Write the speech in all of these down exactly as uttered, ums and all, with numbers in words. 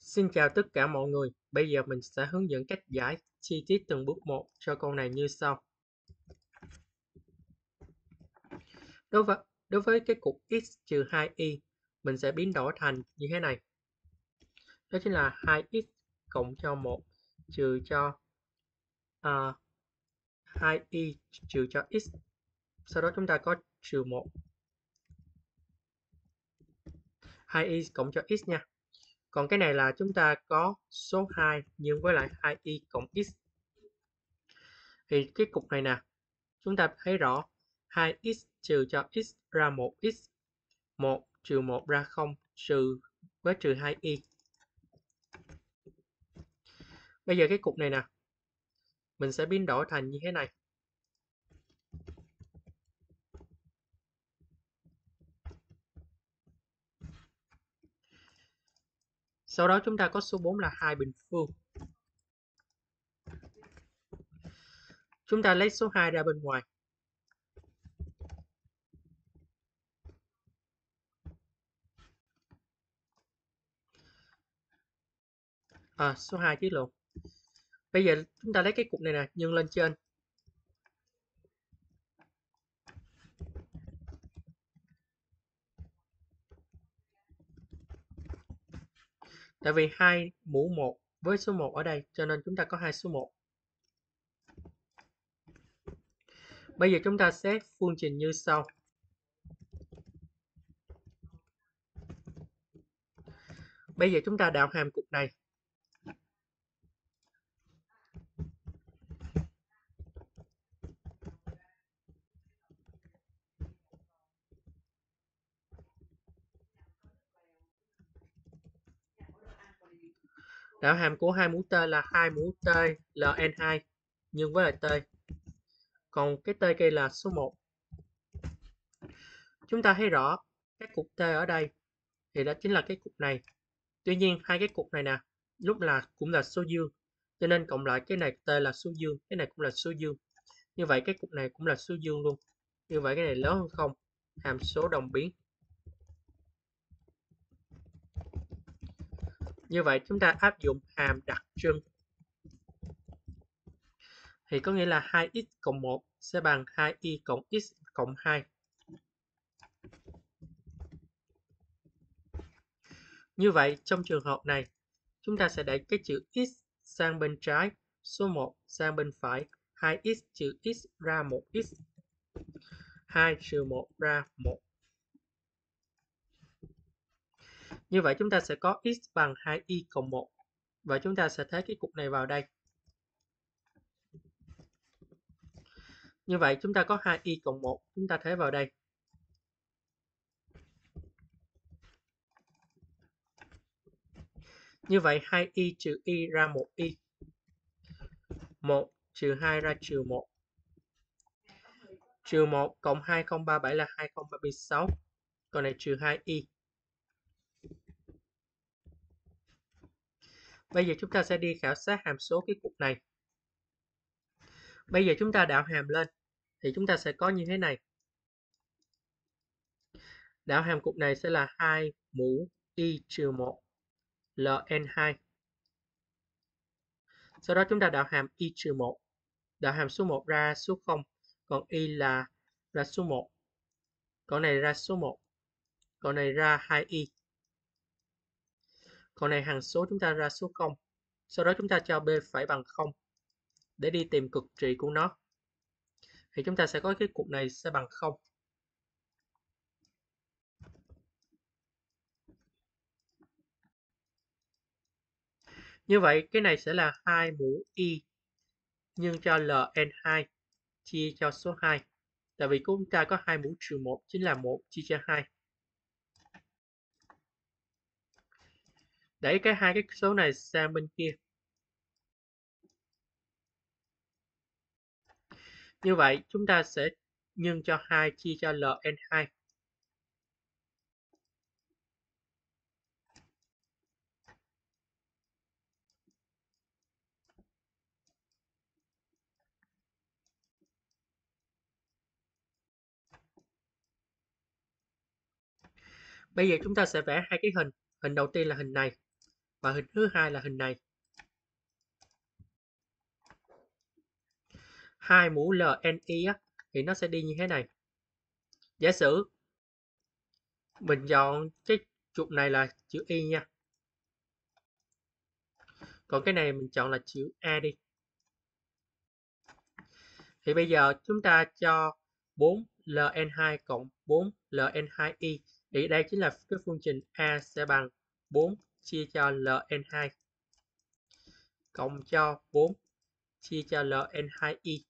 Xin chào tất cả mọi người. Bây giờ mình sẽ hướng dẫn cách giải chi tiết từng bước một cho câu này như sau. Đối với, đối với cái cục x trừ hai y, mình sẽ biến đổi thành như thế này. Đó chính là hai x cộng cho một trừ cho uh, hai y trừ cho x. Sau đó chúng ta có trừ một. hai y cộng cho x nha. Còn cái này là chúng ta có số hai nhưng với lại hai y cộng x. Thì cái cục này nè, chúng ta thấy rõ hai x trừ cho x ra một x, một trừ một ra không, trừ với trừ hai y. Bây giờ cái cục này nè, mình sẽ biến đổi thành như thế này. Sau đó chúng ta có số bốn là hai bình phương. Chúng ta lấy số hai ra bên ngoài. À, số hai chứ lộn. Bây giờ chúng ta lấy cái cục này nè, nhân lên trên. Tại vì hai mũ một với số một ở đây, cho nên chúng ta có hai số một. Bây giờ chúng ta xét phương trình như sau. Bây giờ chúng ta đạo hàm cục này. Đạo hàm của hai mũ t là hai mũ t ln hai nhân với lại t. Còn cái t kia là số một. Chúng ta thấy rõ cái cục t ở đây thì đó chính là cái cục này. Tuy nhiên hai cái cục này nè, lúc là cũng là số dương. Cho nên cộng lại cái này t là số dương, cái này cũng là số dương. Như vậy cái cục này cũng là số dương luôn. Như vậy cái này lớn hơn không, hàm số đồng biến. Như vậy chúng ta áp dụng hàm đặc trưng. Thì có nghĩa là hai x cộng một sẽ bằng hai y cộng x cộng hai. Như vậy trong trường hợp này, chúng ta sẽ đẩy cái chữ x sang bên trái, số một sang bên phải, hai x trừ x ra một x, hai trừ một ra một. Như vậy chúng ta sẽ có x bằng hai y cộng một. Và chúng ta sẽ thế cái cục này vào đây. Như vậy chúng ta có hai y cộng một, chúng ta thế vào đây. Như vậy hai y trừ y ra một y. một trừ hai ra trừ một. Trừ một cộng hai không ba bảy là hai không ba sáu. Còn này trừ hai y. Bây giờ chúng ta sẽ đi khảo sát hàm số cái cục này. Bây giờ chúng ta đạo hàm lên thì chúng ta sẽ có như thế này. Đạo hàm cục này sẽ là hai mũ y trừ một ln hai. Sau đó chúng ta đạo hàm y trừ một. Đạo hàm số một ra số không, còn y là ra số một. Còn này ra số một. Còn này ra hai y. Còn này hằng số chúng ta ra số không. Sau đó chúng ta cho b phải bằng không để đi tìm cực trị của nó. Thì chúng ta sẽ có cái cục này sẽ bằng không. Như vậy cái này sẽ là hai mũ y nhân cho ln hai chia cho số hai. Tại vì chúng ta có hai mũ trừ một chính là một chia cho hai. Đẩy cái hai cái số này sang bên kia. Như vậy chúng ta sẽ nhân cho hai chia cho ln hai. Bây giờ chúng ta sẽ vẽ hai cái hình. Hình đầu tiên là hình này. và hình thứ hai là hình này. Hai mũ lờ en i á, thì nó sẽ đi như thế này. Giả sử mình chọn cái trục này là chữ Y nha. Còn cái này mình chọn là chữ A đi. Thì bây giờ chúng ta cho bốn ln hai cộng bốn ln hai i. Thì đây chính là cái phương trình A sẽ bằng bốn chia cho ln hai cộng cho bốn chia cho ln hai i.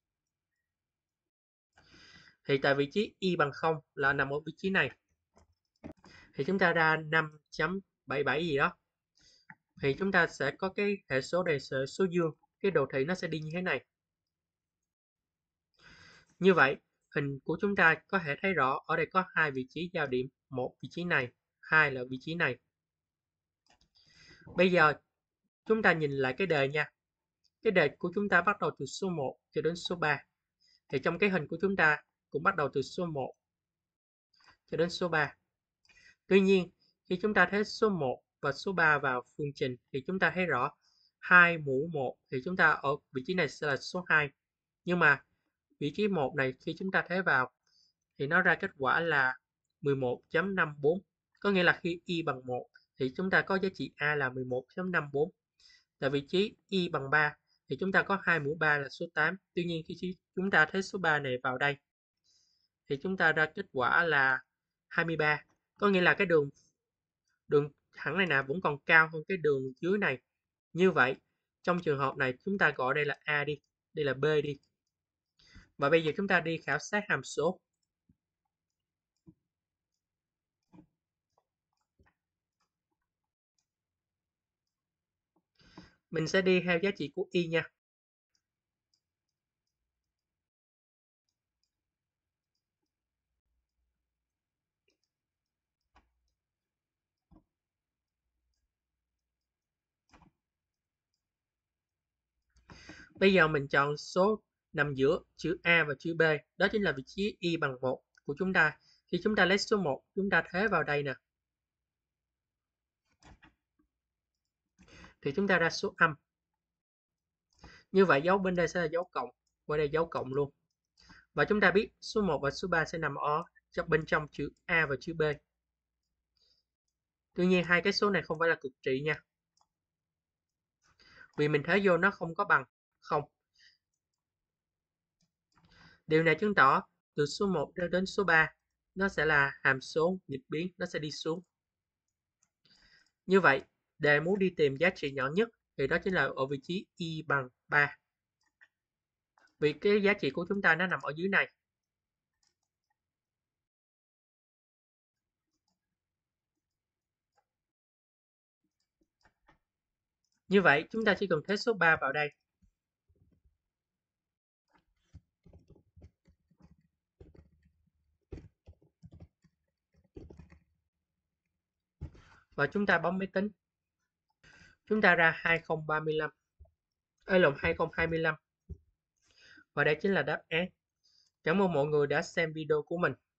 Thì tại vị trí y bằng không là nằm ở vị trí này. Thì chúng ta ra năm chấm bảy bảy gì đó. Thì chúng ta sẽ có cái hệ số này sẽ số dương. Cái đồ thị nó sẽ đi như thế này. Như vậy, hình của chúng ta có thể thấy rõ ở đây có hai vị trí giao điểm, một vị trí này, hai là vị trí này. Bây giờ chúng ta nhìn lại cái đề nha. Cái đề của chúng ta bắt đầu từ số một cho đến số ba. Thì trong cái hình của chúng ta cũng bắt đầu từ số một cho đến số ba. Tuy nhiên, khi chúng ta thấy số một và số ba vào phương trình thì chúng ta thấy rõ hai mũ một thì chúng ta ở vị trí này sẽ là số hai. Nhưng mà vị trí một này khi chúng ta thế vào thì nó ra kết quả là mười một chấm năm bốn. Có nghĩa là khi y bằng một thì chúng ta có giá trị A là mười một chấm năm bốn. Tại vị trí y bằng ba thì chúng ta có hai mũ ba là số tám. Tuy nhiên khi chúng ta thế số ba này vào đây thì chúng ta ra kết quả là hai mươi ba. Có nghĩa là cái đường đường thẳng này nè vẫn còn cao hơn cái đường dưới này. Như vậy, trong trường hợp này chúng ta gọi đây là A đi, đây là B đi. Và bây giờ chúng ta đi khảo sát hàm số. Mình sẽ đi theo giá trị của y nha. Bây giờ mình chọn số nằm giữa chữ A và chữ B, đó chính là vị trí y bằng một của chúng ta. Khi chúng ta lấy số một, chúng ta thế vào đây nè. Thì chúng ta ra số âm. Như vậy dấu bên đây sẽ là dấu cộng, qua đây dấu cộng luôn. Và chúng ta biết số một và số ba sẽ nằm ở bên trong chữ A và chữ B. Tuy nhiên hai cái số này không phải là cực trị nha. Vì mình thế vô nó không có bằng không. Điều này chứng tỏ từ số một đến số ba nó sẽ là hàm số nghịch biến, nó sẽ đi xuống. Như vậy, đề muốn đi tìm giá trị nhỏ nhất thì đó chính là ở vị trí y bằng ba. Vì cái giá trị của chúng ta nó nằm ở dưới này. Như vậy, chúng ta chỉ cần thế số ba vào đây. Và chúng ta bấm máy tính. Chúng ta ra hai không ba lăm. Ê lộn hai không hai lăm. Và đây chính là đáp án. Cảm ơn mọi người đã xem video của mình.